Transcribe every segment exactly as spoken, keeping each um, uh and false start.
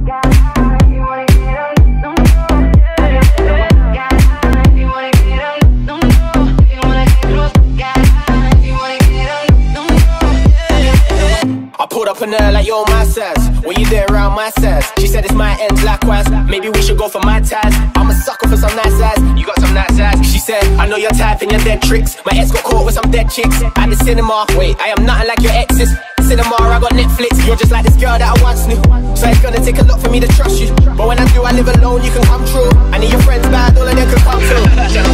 Up in her like yo, my sass. When you there around my sass, she said it's my ends likewise. Maybe we should go for my ties. I'm a sucker for some nice ass. You got some nice ass. She said I know your type and your dead tricks. My ex got caught with some dead chicks at the cinema. Wait, I am nothing like your exes. Cinema, I got Netflix. You're just like this girl that I once knew. So it's gonna take a lot for me to trust you. But when I do, I live alone. You can come true. I need your friends bad, all of them can come through.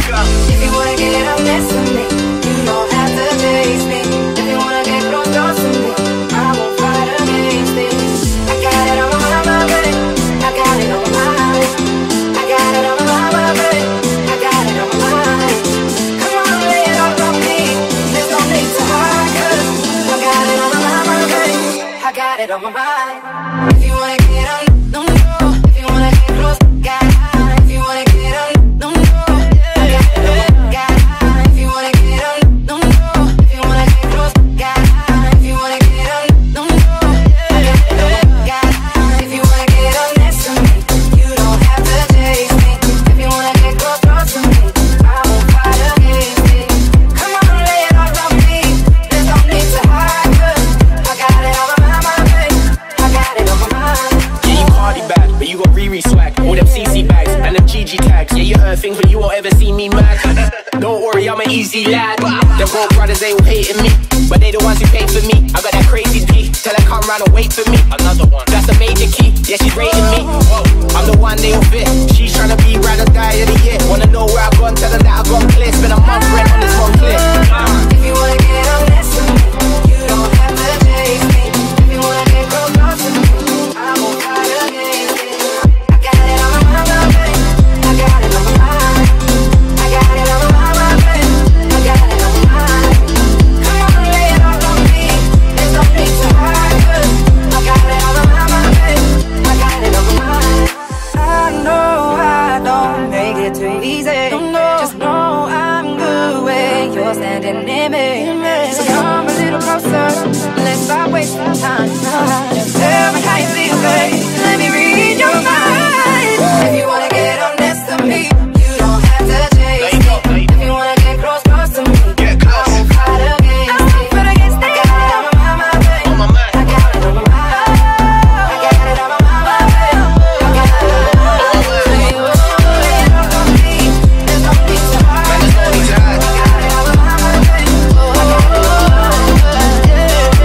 If you wanna get up next to me, you don't have to chase me. If you wanna get close, close to me, I won't fight against it. I got it on my mind, baby. I got it on my mind. I got it on my mind, baby. I got it on my mind. Come on, lay it all on me. There's no need to hide, 'cause I got it on my mind, baby. I got it on my mind. If you wanna get on, no, no. If you wanna get close, got it. If you wanna get on, no, no. I got it on my mind. If you wanna get on, no, no. If you wanna get close, got it. If you wanna get on, no, no. I got it on my mind. If you wanna get on next to me, you don't have to chase me. If you wanna get close, close to me, I won't fight against it. Come on, lay it all on me. There's no need to hide, 'cause I got it on my mind, baby. I got it on my mind. Yeah, you party bad, but you got Riri swag. All them C C bags and them G G tags. Yeah, you heard things, but you won't ever see me mad. Don't worry, I'm an easy lad. Them broke brothers, they all hating me, but they the ones who paid for me. I got that crazy P, tell her come round and wait for me. Another one, that's a major key. Yeah, she's rating me. Whoa, I'm the one they all fit. She's tryna be ride or die of the year. Wanna know where I've gone, tell her that I've gone clear. Spend a month rent on this one clear. If you wanna get on next to me, you don't have to chase me. If you wanna get close, close to me, I won't fight against it. I got it on my mind, baby. I got it on my mind. I got it on my mind, baby. I got it on my mind. Come on, lay it all on me. There's no need to hide, 'cause I got it on my mind, baby. I got it on my mind. I know I don't make it too easy. Just know I'm good when you're standing near me. So come a little closer, let's stop wasting time. Just tell me how you feel, babe. Let me read your mind. If you wanna get on next to me, you don't have to chase me. If you wanna get close, close to me, I won't fight against it. I got it on my mind, babe. I got it on my mind. I got it on my mind, babe. I got it on my mind. So you lay it all on me. There's no need to hide. I got it on my mind, babe. I got it on my mind. Yeah,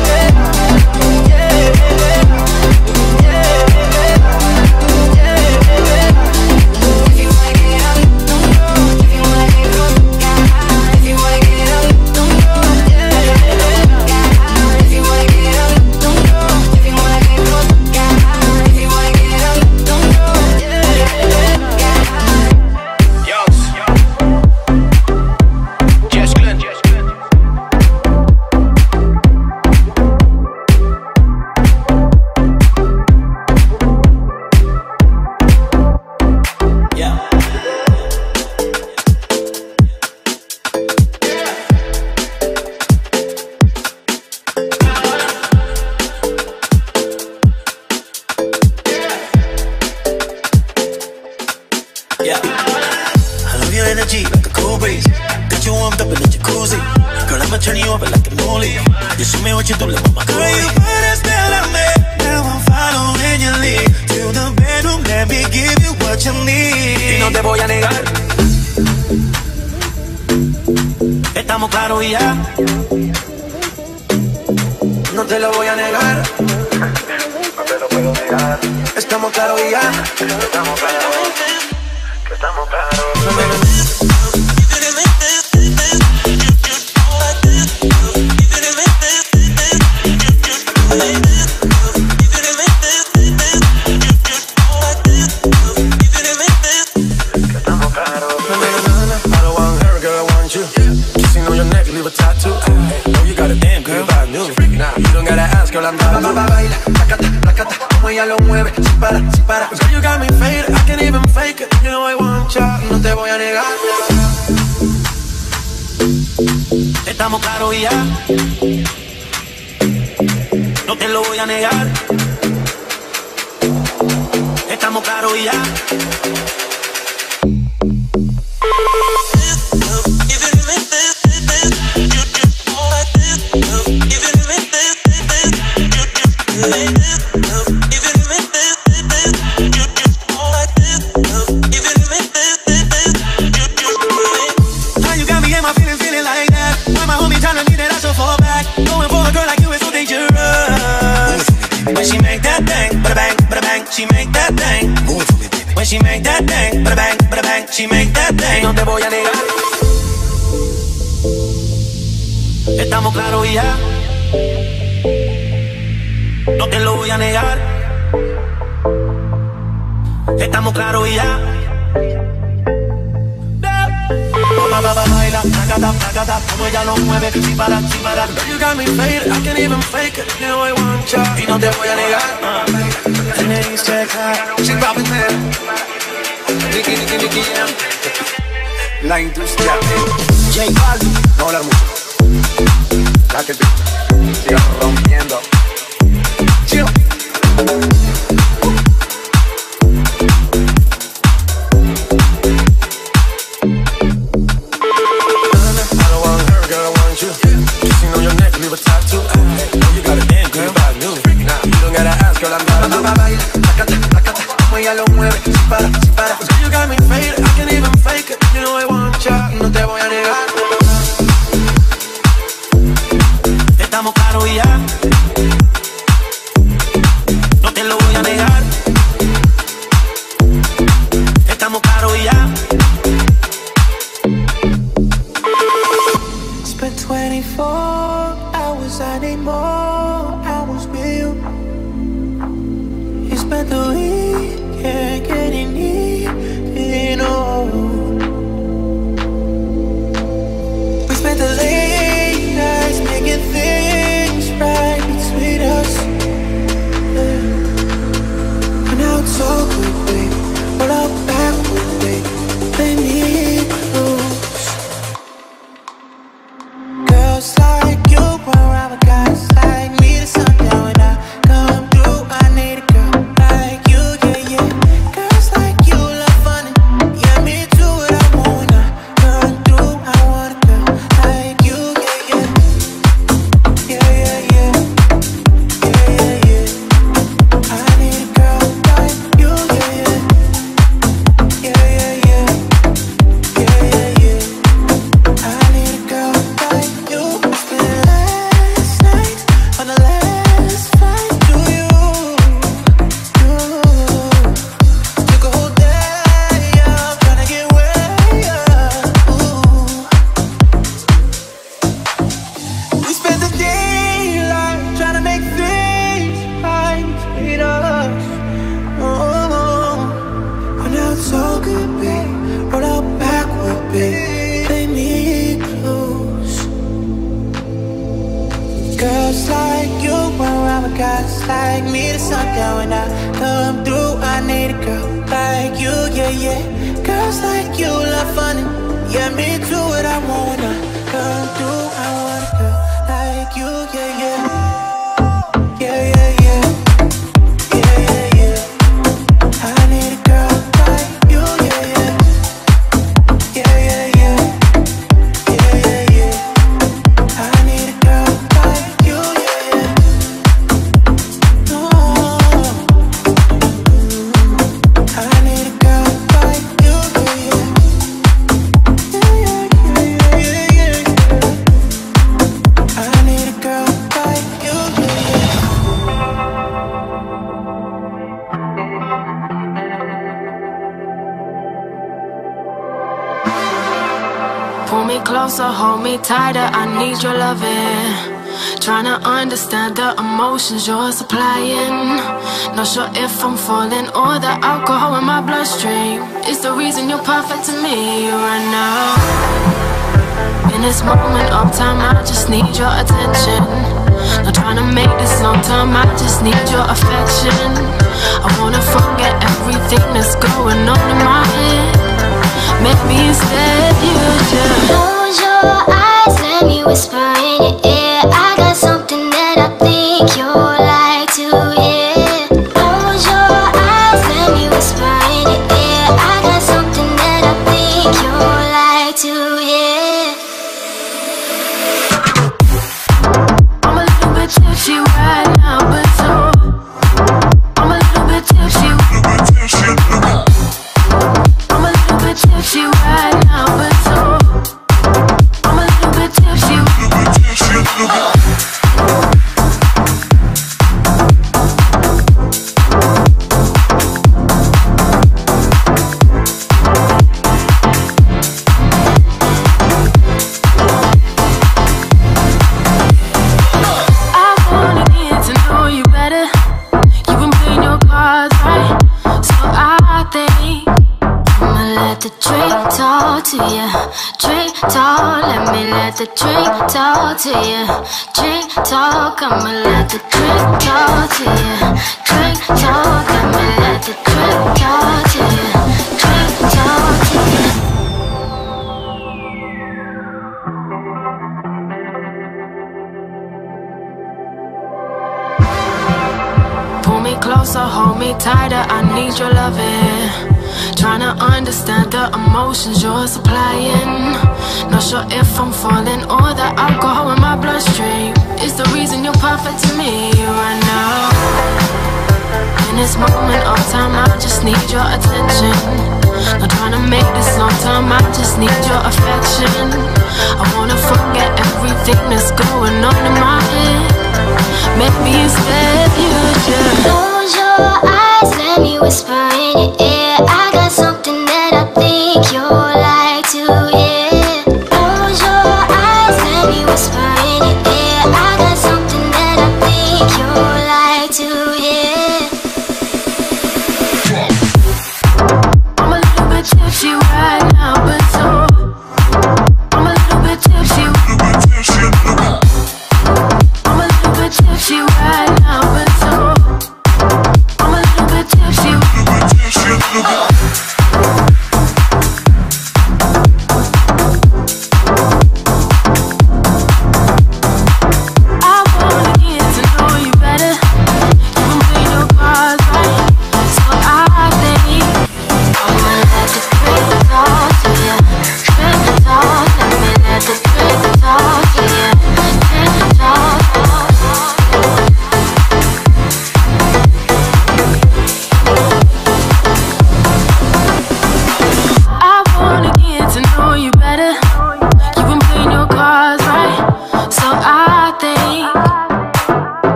yeah, yeah, yeah. If you wanna get on, no, no. If you wanna get close, got it. If you wanna get on, no, no. If you wanna get on, no, no. If you wanna get close, got it. If you wanna get on, no, no. Yogs, Jess Glenn. Yeah. Yeah. I love your energy like a cool breeze. Got you warmed up in the jacuzzi. Girl, I'ma turn you up like a new leaf. You show me what you do, like my girl, you put a spell on me. Now I'm following your lead to the bedroom. Let me give you what you need. Y no te voy a negar. Estamos claros y ya. No te lo voy a negar. No te lo puedo negar. Estamos claros y ya. Estamos claros. Estamos claros. Baila, placata, placata, como ella lo mueve, sin para, sin para. Girl, you got me faded, I can't even fake it. You know I want ya, no te voy a negar. Estamos claros y ya. No te lo voy a negar. claro y ya. She make that thing, move for me, baby. When she make that thing, bada bang, bada bang, she make that thing. No te voy a negar. Estamos claros y ya. No te lo voy a negar. Estamos claros y ya. Baila, tacata, tacata, como ella lo mueve, si para, si para. You got me faded, I can't even fake it. You know I want ya, y no te voy a negar. Tenés check high, she poppin' there. Nicky, Nicky, Nicky, yeah. La industria, J Balvin, no hablar mucho. La que siga rompiendo. Chill. Ella lo mueve, si para, si para. You got me faded, I can't even fake it. You know I want ya, no te voy a negar. Estamos claros y ya. No te lo voy a negar. Estamos claros y ya. Spent twenty-four hours, I need more hours with you. You spent the week. Can't get any old. We spent the late nights making things right between us. Yeah. And now it's all good, babe. But I'll back with babe. Play me close. Girls like you run around with guys like me to sundown. When I come through, I need a girl like you, yeah, yeah. Girls like you love funny, yeah, me too. What I want when I come through, I want a girl like you, yeah, yeah. Yeah, yeah, yeah. Yeah, yeah, yeah. I need a girl like you, yeah, yeah. Yeah, yeah, yeah. Yeah, yeah, yeah. I need a girl like you. I spent last night on the last flight to you. Took a whole day off, tryna get way up. Ooh. We spent the daylight tryna make things right between us. Oh, but now it's all good, babe. Roll out backward, babe. Play me close. Girls like you run around with guys like me to sundown. When I come through, I need a girl like you, yeah, yeah. Girls like you love funny, yeah, me too. What I want when I come through, I want a girl like you, yeah, yeah. Yeah, yeah, yeah. Yeah, yeah, yeah. I need a girl like you, yeah, yeah. Yeah, yeah, yeah. Yeah, yeah, yeah. I need a girl like you, yeah, yeah. No. I need a girl like you, yeah, yeah. Yeah, yeah, yeah, yeah, yeah, yeah. I need a girl like you, yeah, yeah. Pull me closer, hold me tighter, I need your loving. Tryna understand the emotions you're supplying. Not sure if I'm falling or the alcohol in my bloodstream is the reason you're perfect to me right now. In this moment of time, I just need your attention. Not tryna make this long term, I just need your affection. I wanna forget everything that's going on in my head. Maybe instead you just close your eyes, let me whisper in your ear. I got something that I think you'll like to hear. Close your eyes, let me whisper to you. Drink talk, let me let the drink talk to you. Drink talk, I'ma let the drink talk to you. Drink talk, let me let the drink talk to you. Drink talk to you. Pull me closer, hold me tighter, I need your loving. Trying to understand the emotions you're supplying. Not sure if I'm falling or the alcohol in my bloodstream is the reason you're perfect to me right now. In this moment of time, I just need your attention. Not trying to make this long time, I just need your affection. I wanna forget everything that's going on in my head. Maybe instead you just Close your eyes, let me whisper in your ear. I got something that I think you'll like to hear. Close your eyes, let me whisper in your ear. I got something that I think you'll like to hear. I'm a little bit tipsy right now, but so I'm a little bit tipsy. I'm a little bit tipsy right now, but so I'm a little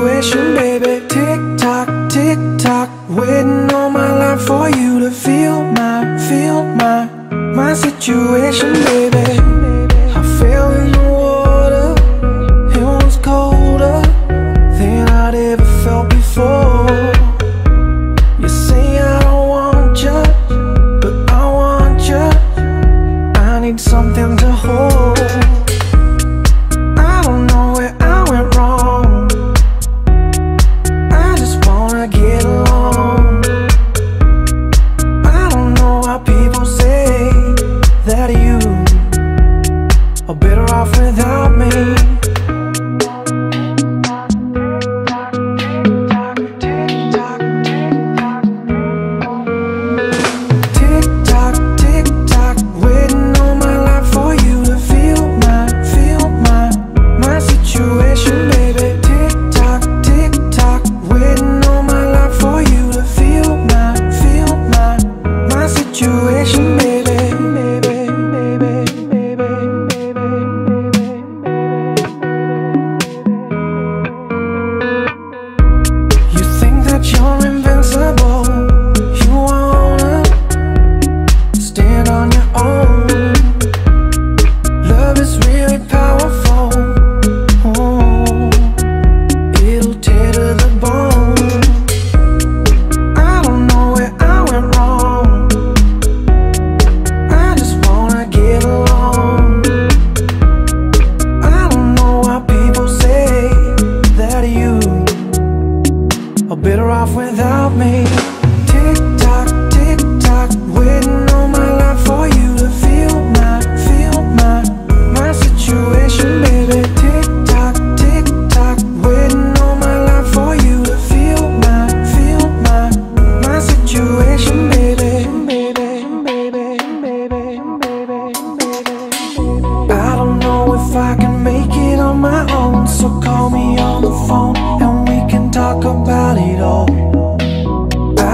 situation, baby. Tick tock, tick tock, waiting all my life for you to feel my, feel my, my situation, baby. I fell in the water, it was colder than I'd ever felt before. You say I don't want you, but I want you. I need something to hold. I don't know where I went wrong, I just wanna get along. I don't know why people say that you are better off without me. Tick tock, tick tock, waiting all my life for you to feel my, feel my, my situation, baby. Tick tock, tick tock, waiting all my life for you to feel my, feel my, my situation, baby. Baby, baby, baby, baby, you think that you're invincible, you wanna stand on your own. Love is really powerful, oh, it'll tear to the bone. I don't know where I went wrong, I just wanna get along. I don't know why people say that you are better off without me. Tick tock, tick tock, waiting all my life for you to feel my, feel my, my situation, baby. Tick tock, tick tock, waiting all my life for you to feel my, feel my, my situation, baby. Baby, baby, baby, baby, baby. I don't know if I can make it on my own, so call me on the phone and we can talk about it all. I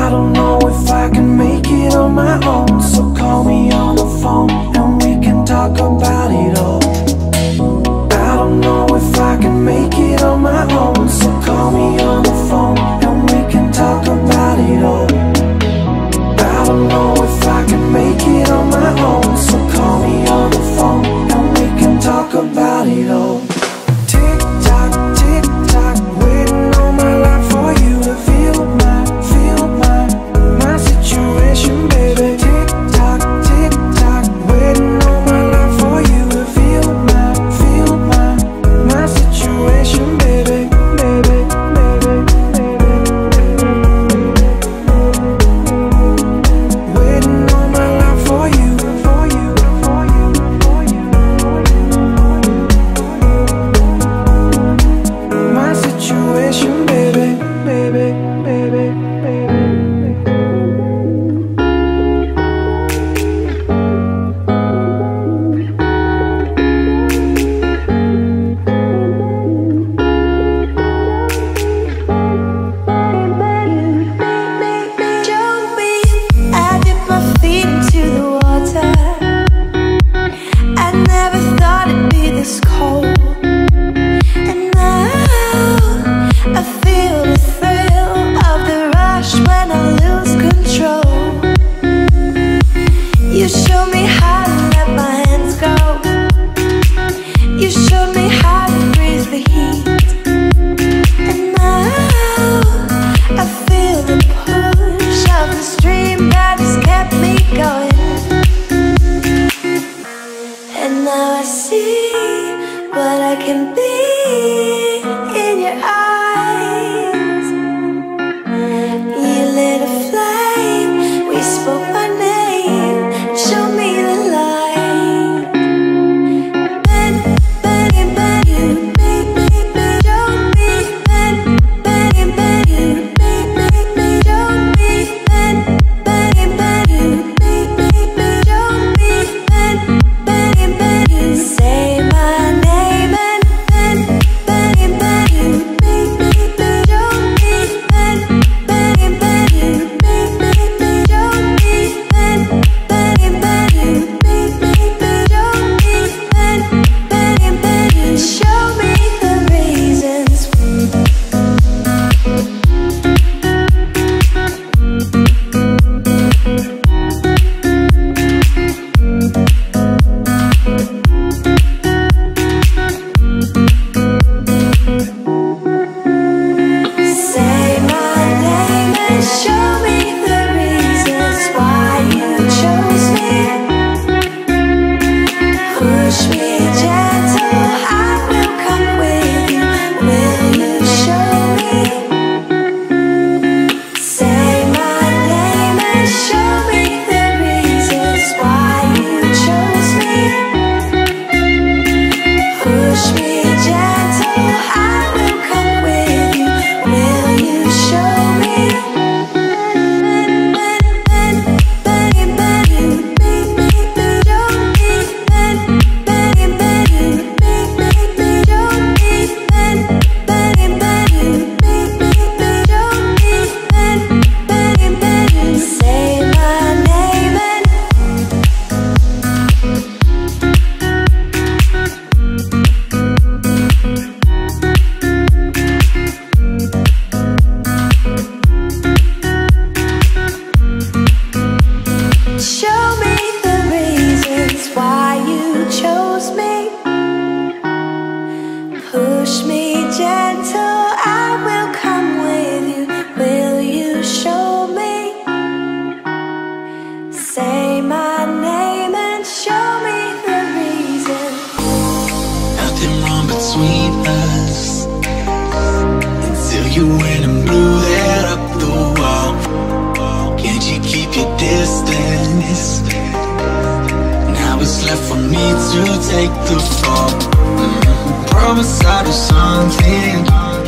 the fall. Mm-hmm. Promise I'll do something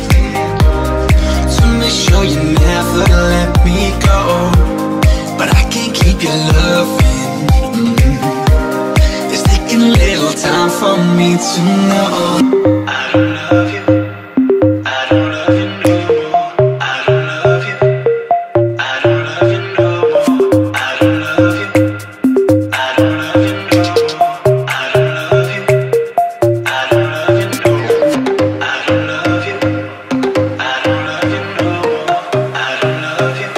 to make sure you never let me go, but I can't keep your loving. Mm-hmm. It's taking a little time for me to know I don't love you. I don't love you no more. I don't love you. I don't love you no more. I don't love you. I don't love you no more. I don't love you. I don't love you no more. I don't love you. I don't love you no more. I don't love you.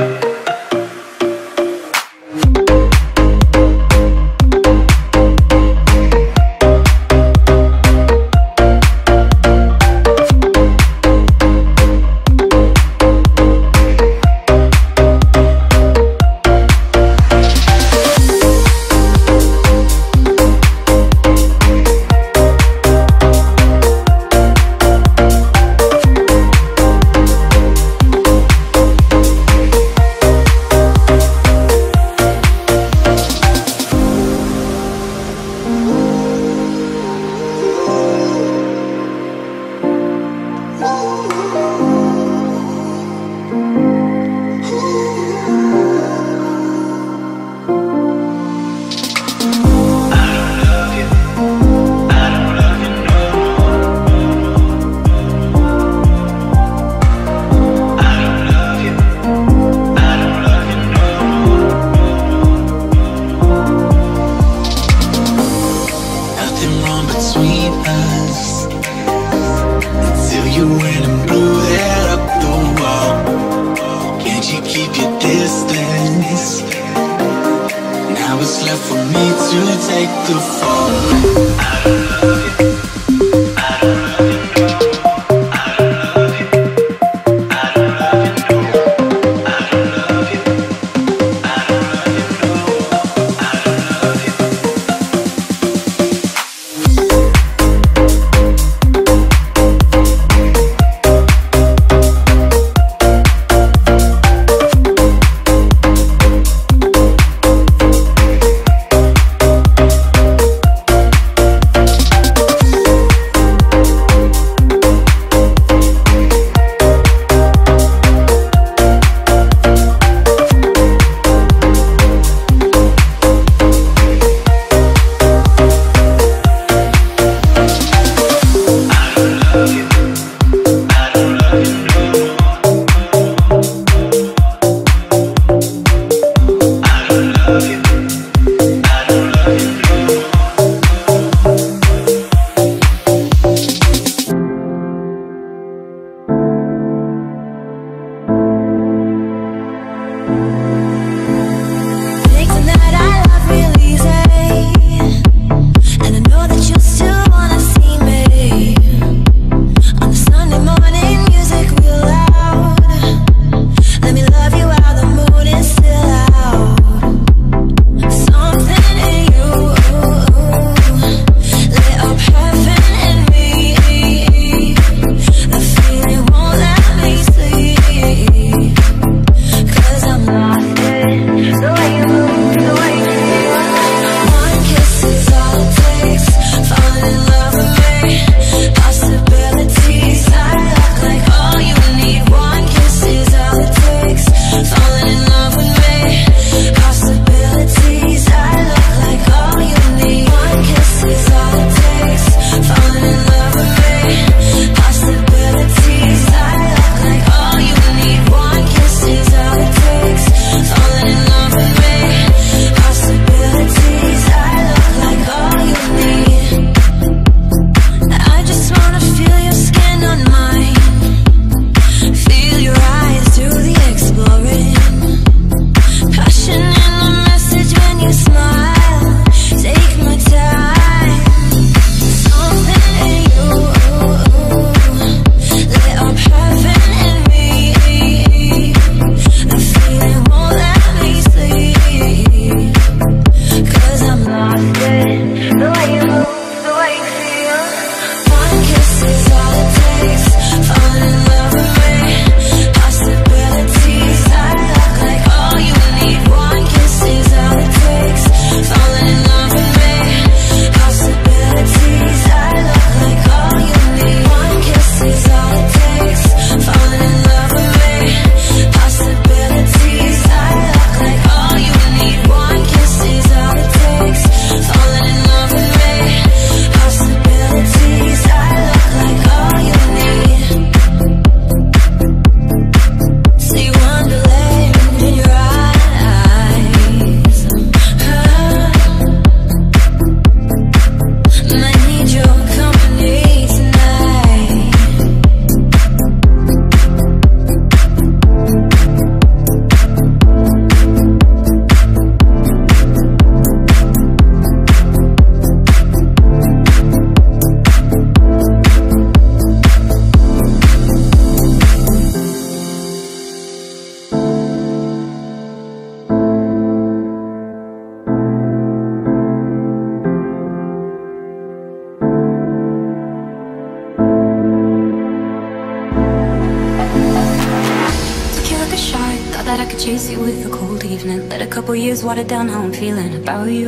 that I could chase you with a cold evening. Let a couple years water down how I'm feeling about you.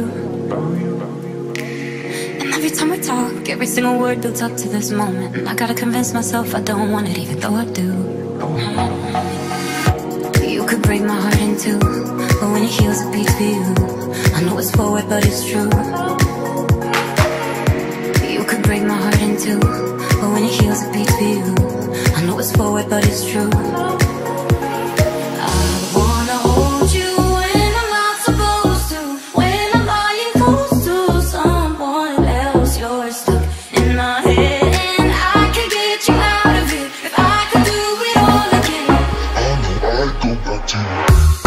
And every time we talk, every single word builds up to this moment. And I gotta convince myself I don't want it, even though I do. You could break my heart in two, but when it heals it beats for you. I know it's forward but it's true. You could break my heart in two, but when it heals it beats for you. I know it's forward but it's true. I wanna hold you when I'm not supposed to, when I'm lying close to someone else. You're stuck in my head and I can't get you out of it. If I could do it all again, I know I'd go back to you.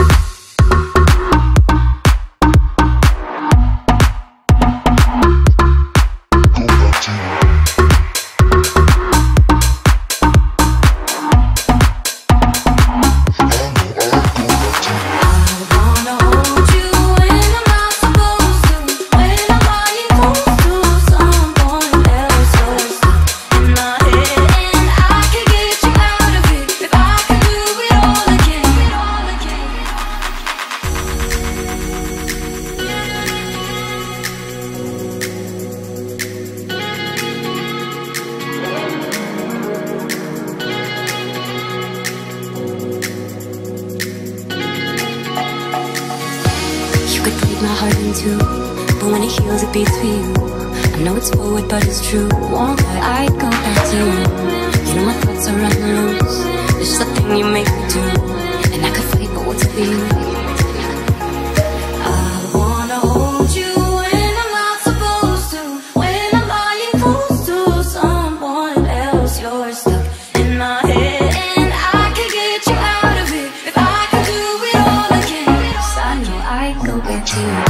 but it's true. Won't I go back to you? You know my thoughts are running loose. It's just a thing you make me do, and I could fight, but what's for you? I wanna hold you when I'm not supposed to, when I'm lying close to someone else. You're stuck in my head, and I can get you out of it if I could do it all again. 'Cause I know I'd go back to you.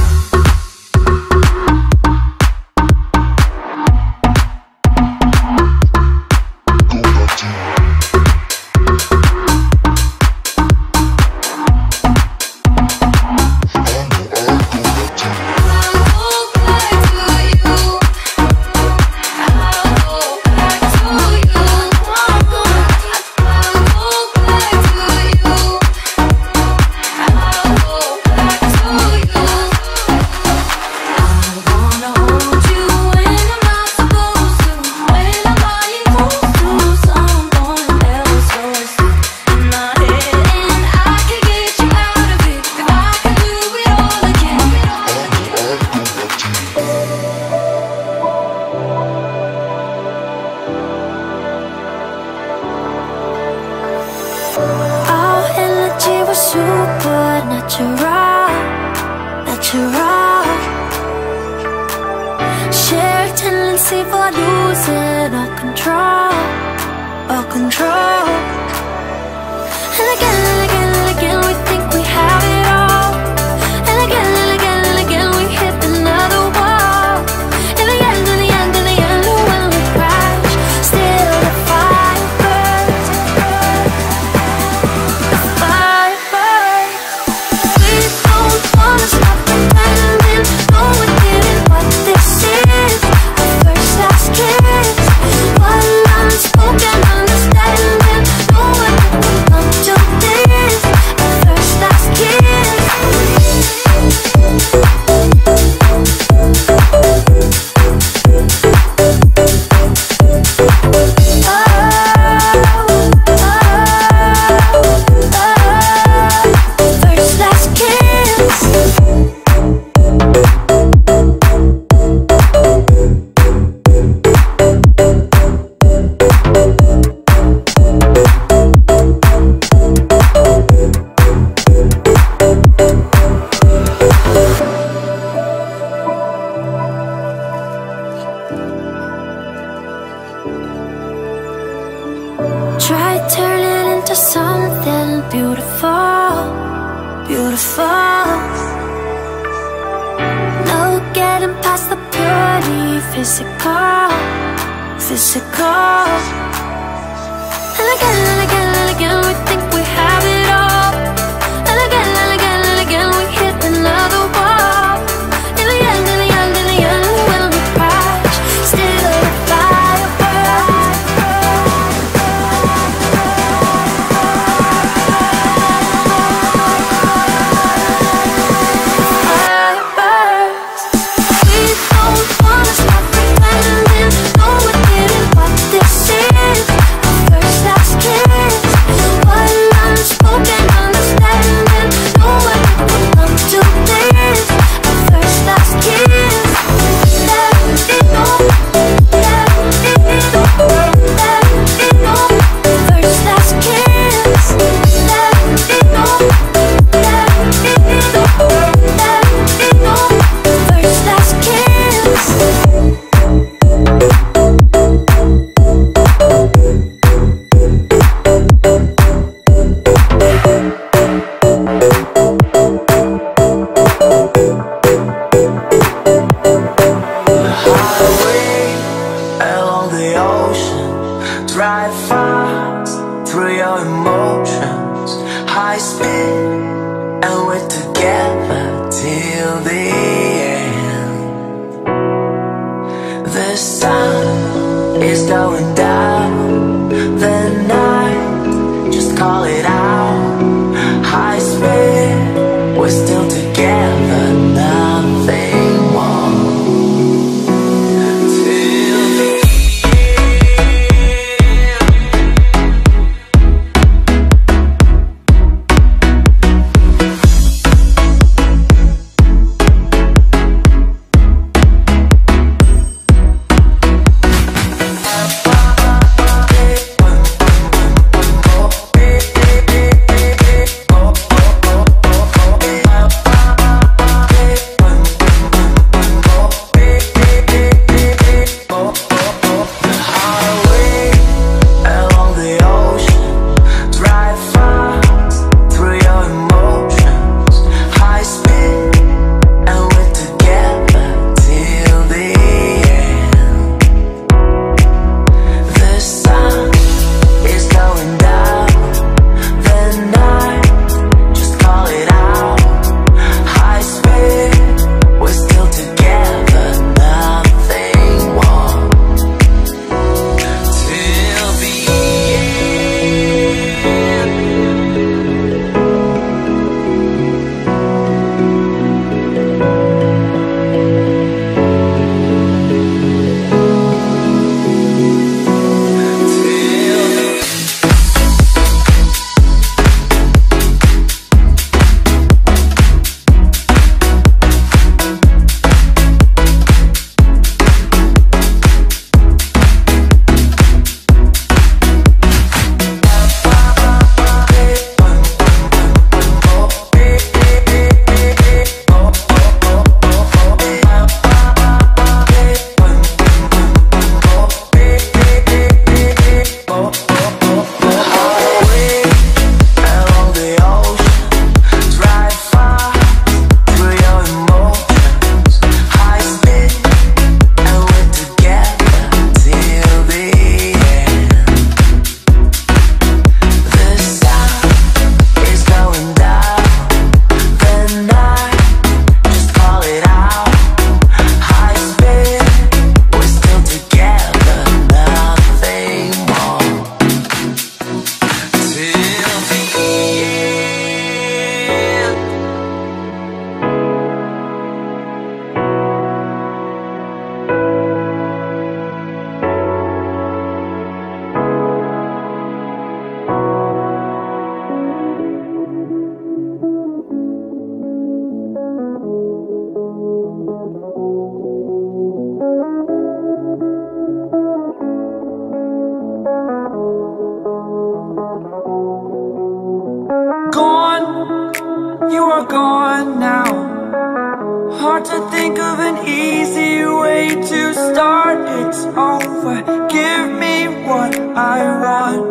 You are gone now. Hard to think of an easy way to start. It's over. Give me what I want.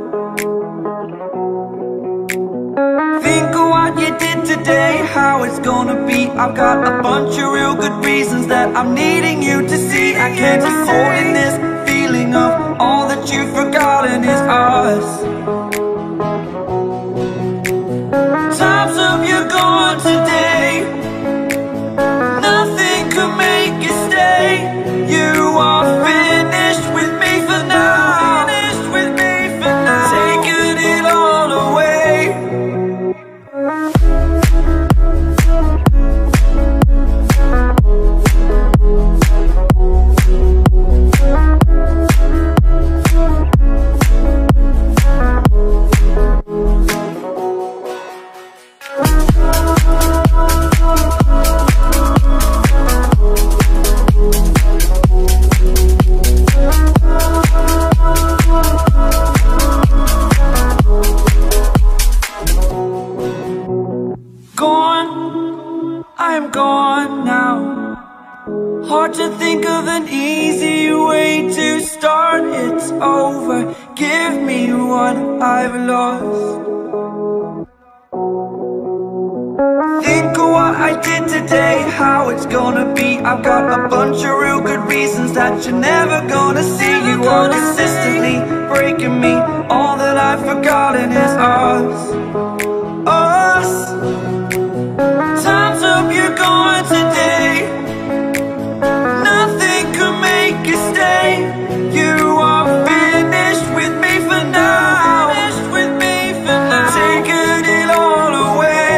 Think of what you did today, how it's gonna be. I've got a bunch of real good reasons that I'm needing you to see. I can't keep holding this feeling of all that you've forgotten is us. Time's up, you're gone today. Nothing could make you stay. You are finished with me for now. Finished with me for now. Taking it all away. I'm gone now. Hard to think of an easy way to start. It's over. Give me what I've lost. Think of what I did today, how it's gonna be. I've got a bunch of real good reasons that you're never gonna see. You are consistently breaking me. All that I've forgotten is us. Us. Time's up, you're gone today. Nothing could make you stay. You are finished with me for now. Finished with me for now. Taking it all away.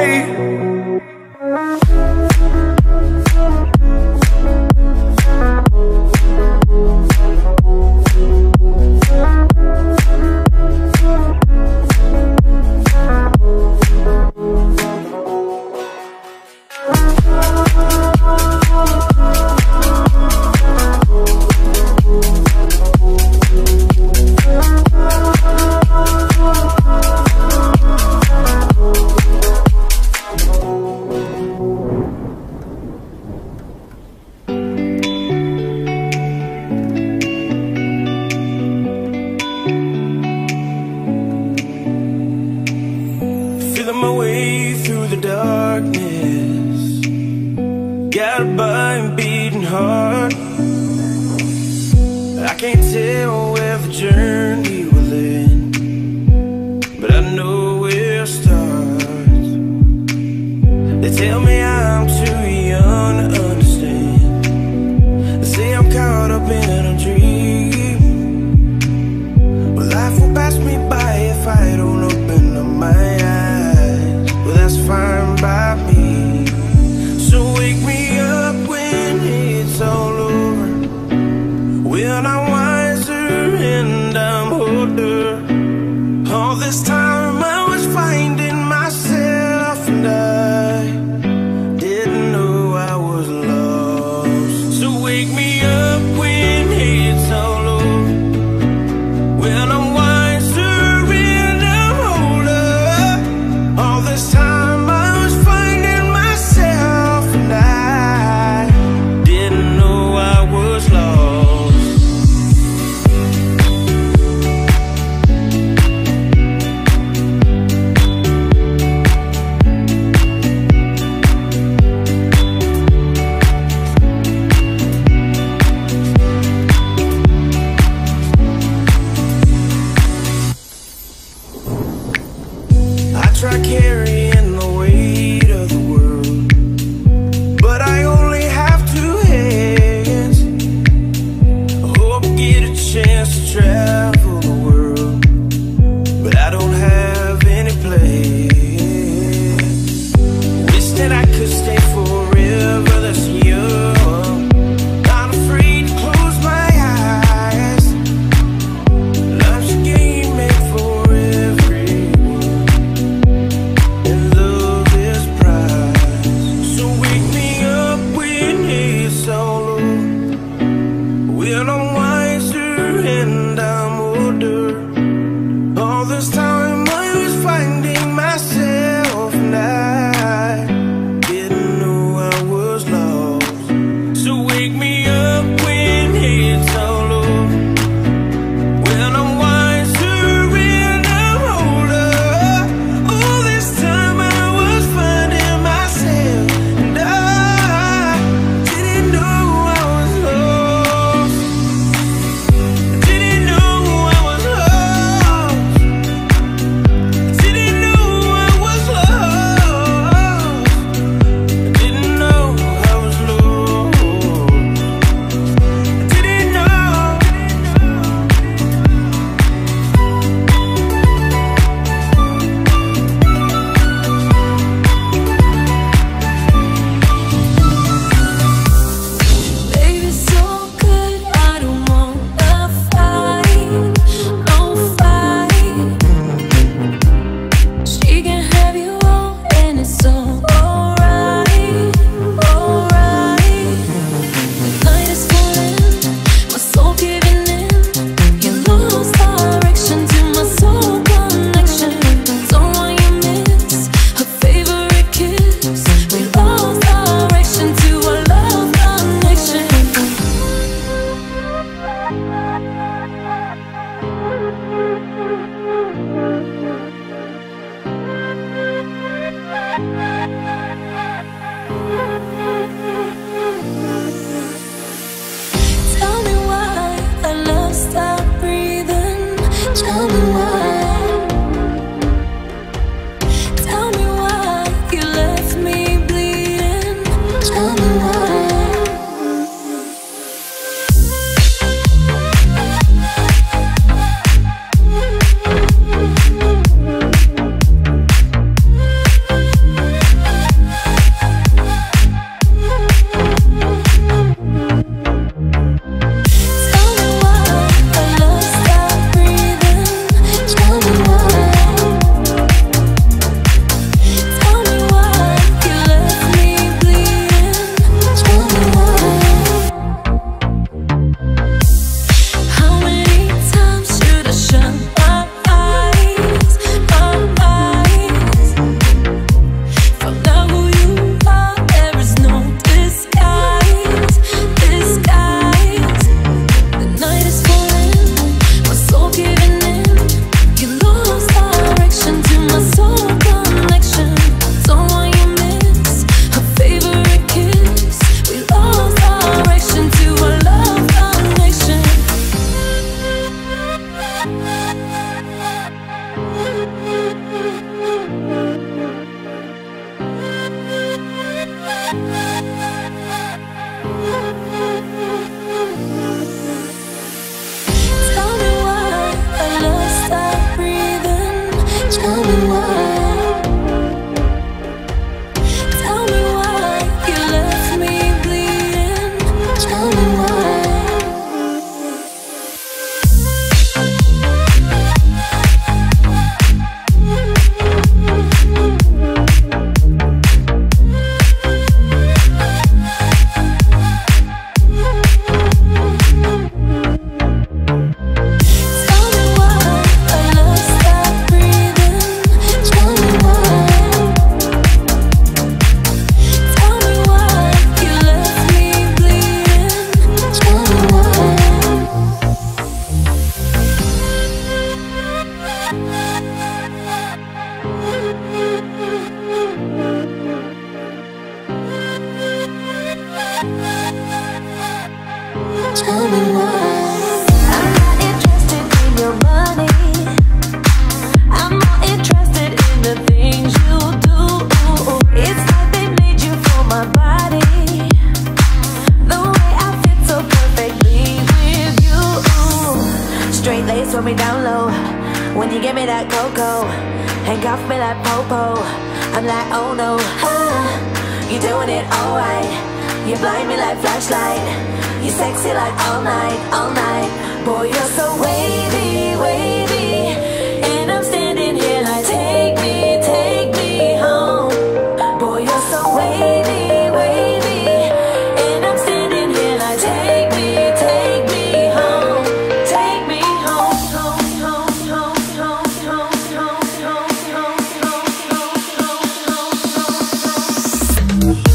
Tell me why. I'm not interested in your money. I'm more interested in the things you do. It's like they made you for my body. The way I fit so perfectly with you. Straight lace for me down low. When you give me that cocoa, handcuff me like popo. I'm like, oh no, ah, you're doing it alright. You blind me like flashlight. You sexy like all night, all night. Boy, you're so wavy, wavy. And I'm standing here like, take me, take me home. Boy, you're so wavy, wavy. And I'm standing here like, take me, take me home. Take me home, home, home, home, home, home, home, home, home, home, home, home, home.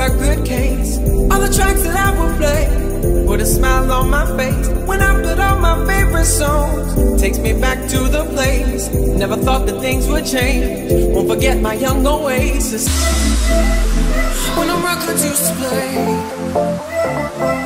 a good case. All the tracks that I will play put a smile on my face when I put on my favorite songs. Takes me back to the place. Never thought that things would change. Won't forget my young oasis when the records used to play.